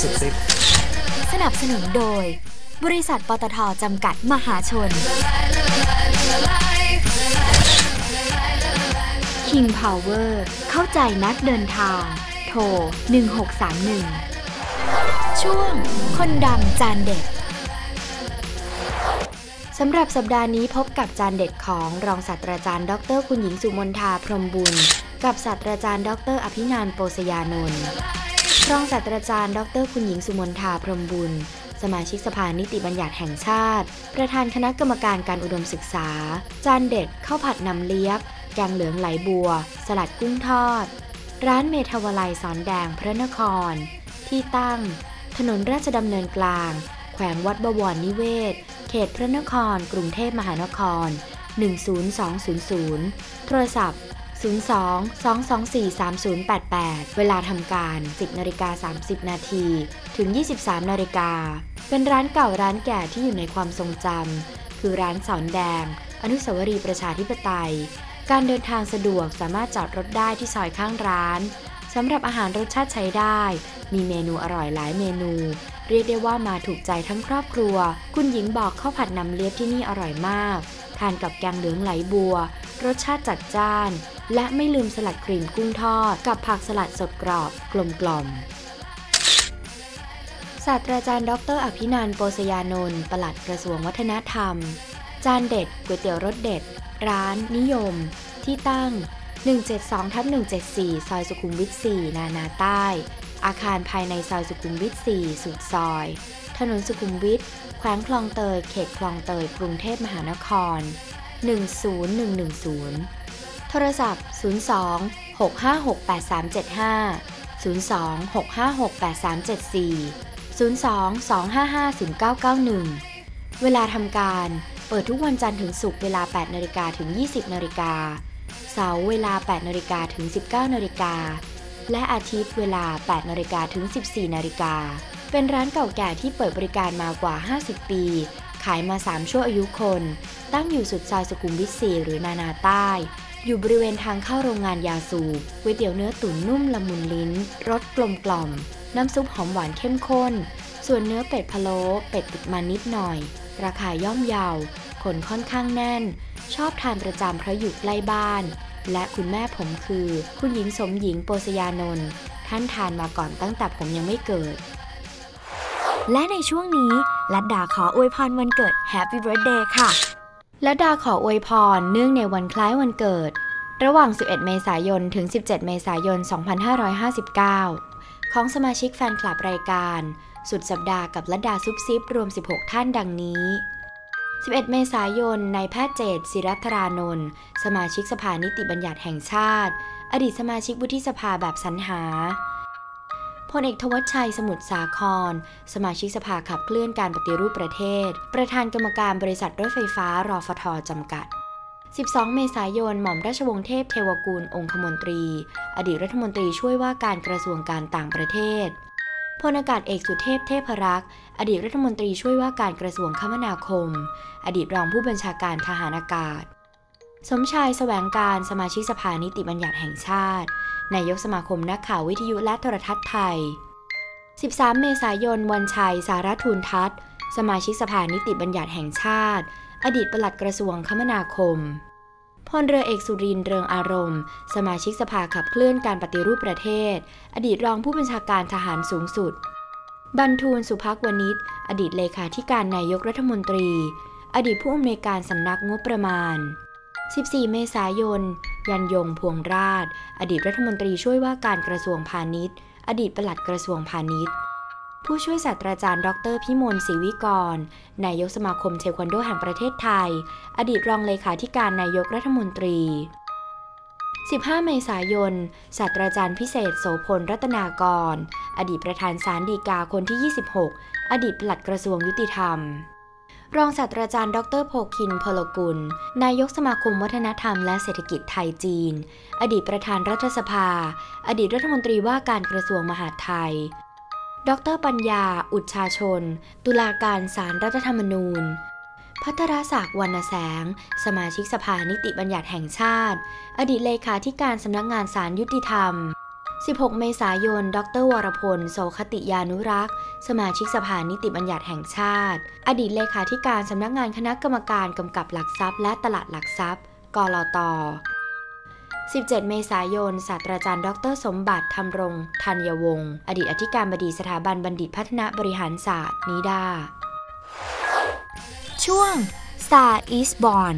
สุดซิปสนับสนุนโดยบริษัทปตท.จำกัดมหาชน King Power เข้าใจนักเดินทางโทร1631ช่วงคนดังจานเด็ดสำหรับสัปดาห์นี้พบกับจานเด็ดของรองศาสตราจารย์ดร.คุณหญิงสุมนทาพรหมบุญกับศาสตราจารย์ดร.อภินันท์ โปสยานนท์รองศาสตราจารย์ดร.คุณหญิงสุมนทาพรหมบุญสมาชิกสภานิติบัญญัติแห่งชาติประธานคณะกรรมการการอุดมศึกษาจานเด็ดข้าวผัดน้ำเลี้ยบแกงเหลืองไหลบัวสลัดกุ้งทอดร้านเมทาวลัยสอนแดงพระนครที่ตั้งถนนราชดำเนินกลางแขวงวัดบวรนิเวศเขตพระนครกรุงเทพมหานคร10200โทรศัพท์02-224-3088เวลาทำการ 10:30 นาทีถึง 23:00 น.เป็นร้านเก่าร้านแก่ที่อยู่ในความทรงจำคือร้านสอนแดงอนุสาวรีย์ประชาธิปไตยการเดินทางสะดวกสามารถจอดรถได้ที่ซอยข้างร้านสำหรับอาหารรสชาติใช้ได้มีเมนูอร่อยหลายเมนูเรียกได้ว่ามาถูกใจทั้งครอบครัวคุณหญิงบอกข้าวผัดน้ำเลี้ยบที่นี่อร่อยมากทานกับแกงเหลืองไหลบัวรสชาติจัดจ้านและไม่ลืมสลัดครีมกุ้งทอดกับผักสลัดสดกรอบกลมศาสตราจารย์ดร.อภินันท์ โปสยานนท์ปลัดกระทรวงวัฒนธรรมจานเด็ดก๋วยเตี๋ยวรสเด็ดร้านนิยมที่ตั้ง 172/174 ซอยสุขุมวิท 4 นานาใต้อาคารภายในซอยสุขุมวิท 4 สุดซอยถนนสุขุมวิทแขวงคลองเตยเขตคลองเตยกรุงเทพมหานคร10110โทรศัพท์02-656-8375 02-656-8374 02-255-0991เวลาทำการเปิดทุกวันจันทร์ถึงศุกร์เวลา 8:00 น. ถึง 20:00 น. เสาร์เวลา 8:00 น. ถึง 19:00 น. และอาทิตย์เวลา 8:00 น. ถึง 14:00 น. เป็นร้านเก่าแก่ที่เปิดบริการมากว่า 50 ปีขายมา3ชั่วอายุคนตั้งอยู่สุดซอยสุขุมวิท 4 หรือนานาใต้อยู่บริเวณทางเข้าโรงงานยาสูบก๋วยเตี๋ยวเนื้อตุ๋นนุ่มละมุนลิ้นรสกลมกล่อมน้ำซุปหอมหวานเข้มข้นส่วนเนื้อเป็ดพะโล้เป็ดติดมันนิดหน่อยราคาย่อมเยาคนค่อนข้างแน่นชอบทานประจำเพราะอยู่ใกล้บ้านและคุณแม่ผมคือคุณหญิงสมหญิงโปสยานนท์ท่านทานมาก่อนตั้งแต่ผมยังไม่เกิดและในช่วงนี้ลัดดาขออวยพรวันเกิด Happy Birthday ค่ะลัดดาขออวยพรเนื่องในวันคล้ายวันเกิดระหว่าง 11 เมษายน ถึง 17 เมษายน 2559 ของสมาชิกแฟนคลับรายการสุดสัปดาห์กับลัดดาซุปซิปรวม 16 ท่านดังนี้ 11 เมษายน นายแพทย์เจต ศิรัทรานนท์สมาชิกสภานิติบัญญัติแห่งชาติอดีตสมาชิกวุฒิสภาแบบสรรหาพลเอกธวัชชัยสมุทรสาครสมาชิกสภาขับเคลื่อนการปฏิรูปประเทศประธานกรรมการบริษัทรถไฟฟ้ารฟท.จำกัด 12 เมษายน หม่อมราชวงศ์เทพเทวกุลองคมนตรีอดีตรัฐมนตรีช่วยว่าการกระทรวงการต่างประเทศพลอากาศเอกสุเทพเทพรักษ์อดีตรัฐมนตรีช่วยว่าการกระทรวงคมนาคมอดีตรองผู้บัญชาการทหารอากาศสมชายแสวงการสมาชิกสภานิติบัญญัติแห่งชาตินายกสมาคมนักข่าววิทยุและโทรทัศน์ไทย 13 เมษายน วันชัย สารทูลทัศน์สมาชิกสภานิติบัญญัติแห่งชาติอดีตปลัดกระทรวงคมนาคมพลเรือเอกสุรินทร์ เรืองอารมณ์สมาชิกสภาขับเคลื่อนการปฏิรูปประเทศอดีตรองผู้บัญชาการทหารสูงสุดบรรทูล สุภักวณิชอดีตเลขาธิการนายกรัฐมนตรีอดีตผู้อำนวยการสำนักงบประมาณ 14 เมษายน ยันยง พวงราชอดีตรัฐมนตรีช่วยว่าการกระทรวงพาณิชย์อดีตปลัดกระทรวงพาณิชย์ผู้ช่วยศาสตราจารย์ดร.พิมลศรีวิกรนายกสมาคมเทควันโดแห่งประเทศไทยอดีตรองเลขาธิการนายกรัฐมนตรี 15 เมษายน ศาสตราจารย์พิเศษโสพลรัตนากรอดีตประธานศาลฎีกาคนที่ 26อดีตปลัดกระทรวงยุติธรรมรองศาสตราจารย์ดร.โพคิน พลกุลนายกสมาคมวัฒนธรรมและเศรษฐกิจไทยจีนอดีตประธานรัฐสภาอดีตรัฐมนตรีว่าการกระทรวงมหาดไทยดร.ปัญญา อุชชาชนตุลาการศาลรัฐธรรมนูญภัทรศักดิ์ วรรณแสงสมาชิกสภานิติบัญญัติแห่งชาติอดีตเลขาธิการสำนักงานศาลยุติธรรม 16 เมษายน ดร.วรพล โสคติยานุรักษ์ สมาชิกสภานิติบัญญัติแห่งชาติ อดีตเลขาธิการสำนักงานคณะกรรมการกำกับหลักทรัพย์และตลาดหลักทรัพย์ กลต. 17 เมษายน ศาสตราจารย์ ดร.สมบัติ ธรรมรงค์ธัญวงศ์ อดีตอธิการบดีสถาบันบัณฑิตพัฒนาบริหารศาสตร์ นิดา ช่วง Star is Born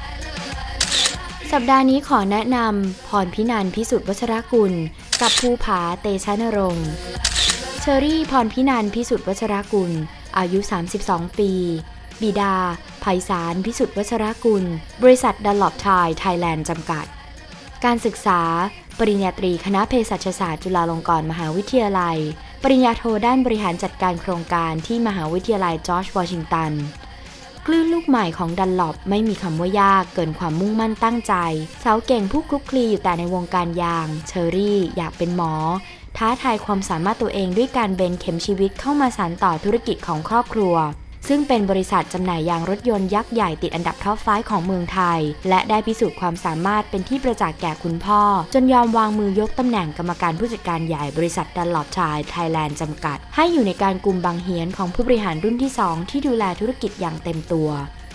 สัปดาห์นี้ขอแนะนำพรพินันท์ พิสุทธิ์วัชรกุลกับภูผา เตชะนรงค์ เชอรี่ พรพินันท์ พิสุทธิ์วัชรกุลอายุ 32 ปี บิดา ไพศาล พิสุทธิ์วัชรกุลบริษัทดัลลอปไทยไทยแลนด์จำกัดการศึกษาปริญญาตรีคณะเภสัชศาสตร์จุฬาลงกรณ์มหาวิทยาลัยปริญญาโทด้านบริหารจัดการโครงการที่มหาวิทยาลัยจอร์จวอชิงตันคลื่นลูกใหม่ของดัลลอปไม่มีคำว่ายากเกินความมุ่งมั่นตั้งใจสาวเก่งผู้คลุกคลีอยู่แต่ในวงการยางเชอรี่อยากเป็นหมอท้าทายความสามารถตัวเองด้วยการเบนเข็มชีวิตเข้ามาสานต่อธุรกิจของครอบครัวซึ่งเป็นบริษัทจำหน่ายยางรถยนต์ยักษ์ใหญ่ติดอันดับท็อป5ของเมืองไทยและได้พิสูจน์ความสามารถเป็นที่ประจักษ์แก่คุณพ่อจนยอมวางมือยกตำแหน่งกรรมการผู้จัดการใหญ่บริษัทดัลลอปไทยไทยแลนด์จำกัดให้อยู่ในการกุมบังเหียนของผู้บริหารรุ่นที่2ที่ดูแลธุรกิจอย่างเต็มตัว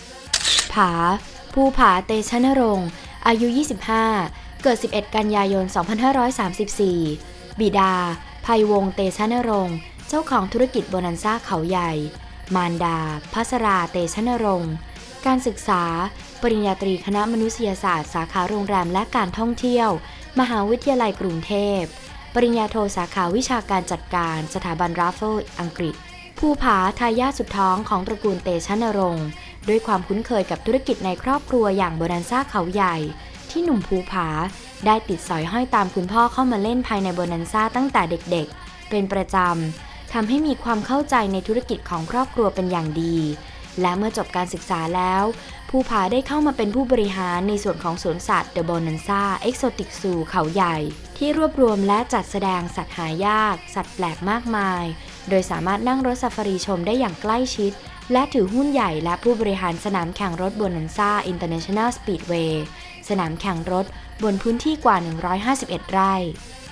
ภูผา เตชะนรงค์อายุ 25 เกิด 11 กันยายน 2534 บิดา ไพวงศ์ เตชะนรงค์ เจ้าของธุรกิจโบนันซ่าเขาใหญ่ มารดา ภัสรา เตชะนรงค์ การศึกษา ปริญญาตรีคณะมนุษยศาสตร์สาขาโรงแรมและการท่องเที่ยว มหาวิทยาลัยกรุงเทพ ปริญญาโทสาขาวิชาการจัดการสถาบันราฟเฟิลอังกฤษ ภูผา ทายาทสุดท้องของตระกูลเตชะนรงค์ด้วยความคุ้นเคยกับธุรกิจในครอบครัวอย่างโบนันซ่าเขาใหญ่ที่หนุ่มภูผาได้ติดสอยห้อยตามคุณพ่อเข้ามาเล่นภายในโบนันซ่าตั้งแต่เด็กๆเป็นประจำทำให้มีความเข้าใจในธุรกิจของครอบครัวเป็นอย่างดีและเมื่อจบการศึกษาแล้วภูผาได้เข้ามาเป็นผู้บริหารในส่วนของสวนสัตว์เดอะโบนันซ่าเอ็กโซติกซูเขาใหญ่ที่รวบรวมและจัดแสดงสัตว์หายากสัตว์แปลกมากมายโดยสามารถนั่งรถซาฟารีชมได้อย่างใกล้ชิดและถือหุ้นใหญ่และผู้บริหารสนามแข่งรถโบนันซ่าอินเตอร์เนชั่นแนลสปีดเวย์สนามแข่งรถบนพื้นที่กว่า151 ไร่